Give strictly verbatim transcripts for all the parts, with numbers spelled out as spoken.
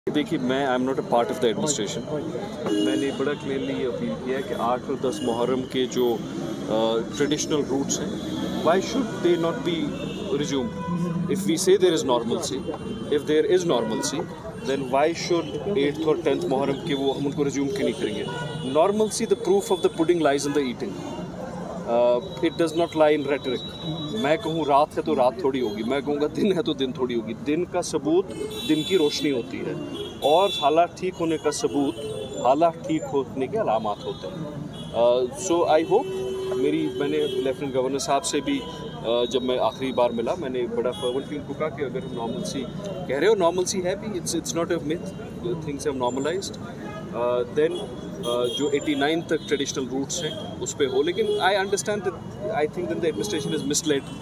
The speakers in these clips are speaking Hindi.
देखिए, मैं I am not a part of the administration. मैंने बड़ा क्लियरली ये अपील किया है कि आठ और दस मुहर्रम के जो ट्रेडिशनल रूट्स हैं, why should they not be resumed? If we say there is normalcy, if there is normalcy, then why should eighth और टेंथ मुहर्रम के वो हम उनको रिज्यूम क्यों नहीं करेंगे? Normalcy, the proof of the pudding lies in the eating, it does not lie in rhetoric. मैं कहूँ रात है तो रात थोड़ी होगी, मैं कहूँगा दिन है तो दिन थोड़ी होगी। दिन का सबूत दिन की रोशनी होती है, और हालात ठीक होने का सबूत हालात ठीक होने के अलामात होते हैं। सो आई होप, मेरी मैंने लेफ्टिनेंट गवर्नर साहब से भी uh, जब मैं आखिरी बार मिला, मैंने बड़ा फर्वेंटली उनको कहा कि अगर हम नॉर्मलसी कह रहे हो, नॉर्मलसी है भी, it's it's not a myth, things have normalized, then जो नवासी तक ट्रेडिशनल रूट्स हैं उस पर हो। लेकिन I understand that, I think that the administration is misled.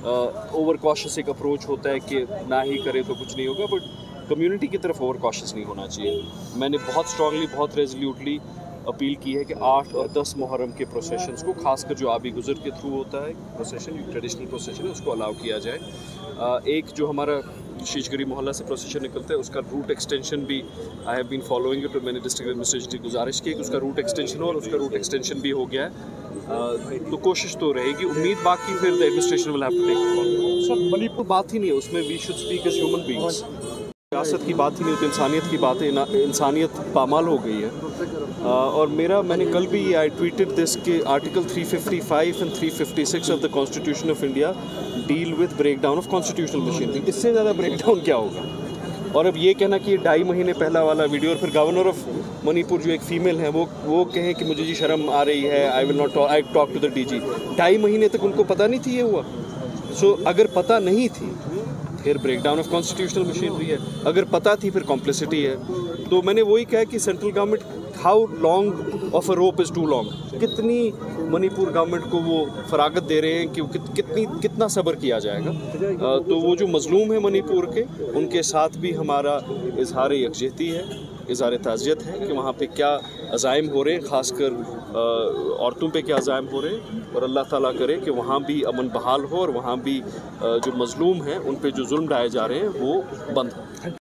Over cautious एक अप्रोच होता है कि ना ही करे तो कुछ नहीं होगा, बट कम्युनिटी की तरफ ओवर कॉशियस नहीं होना चाहिए। मैंने बहुत स्ट्रांगली, बहुत रेजोल्यूटली अपील की है कि आठ और दस मुहर्रम के प्रोसेशंस को, खासकर जो आबी गुजर के थ्रू होता है प्रोसेशन, ट्रेडिशनल प्रोसेशन है, उसको अलाउ किया जाए। एक जो हमारा शीशगरी मोहल्ला से प्रोसेशन निकलता है, उसका रूट एक्सटेंशन भी I have been following it, तो मैंने डिस्ट्रिक्ट एडमिनिस्ट्रेशन की गुजारिश की कि उसका रूट एक्सटेंशन हो, और उसका रूट एक्सटेंशन भी हो गया है। uh, तो कोशिश तो रहेगी, उम्मीद बाकी फिर the administration will have to take. Sir, Manipur बात ही नहीं है उसमें, we should speak as human beings. सियासत की बात ही नहीं होती, इंसानियत की बात है, इंसानियत पामाल हो गई है। uh, और मेरा, मैंने कल भी आई ट्वीटेड दिस कि article three fifty five and three fifty six of the constitution of India deal with breakdown of constitutional machinery. इससे ज़्यादा ब्रेक डाउन क्या होगा? और अब ये कहना कि ढाई महीने पहला वाला वीडियो, और फिर गवर्नर ऑफ मणिपुर जो एक फ़ीमेल है, वो वो कहें कि मुझे जी शर्म आ रही है, I will not I talk to the DG. ढाई महीने तक उनको पता नहीं थी ये हुआ। सो so, अगर पता नहीं थी फिर breakdown of constitutional machinery है, अगर पता थी फिर कॉम्प्लिसिटी है। तो मैंने वही कहा कि central government, how long of a rope is too long? कितनी मणिपुर गवर्नमेंट को वो फरागत दे रहे हैं कि कि, कितनी कितना सब्र किया जाएगा? आ, तो वो जो मजलूम है मणिपुर के, उनके साथ भी हमारा इजहार यकजहती है, इजहार ताज़ियत है कि वहाँ पे क्या अज़ाइम हो रहे हैं, ख़ासकर औरतों पे क्या अज़ाइम हो रहे हैं, और अल्लाह ताला करे कि वहाँ भी अमन बहाल हो, और वहाँ भी आ, जो मजलूम हैं उन पे जो जुल्म ढाए जा रहे हैं वो बंद हो।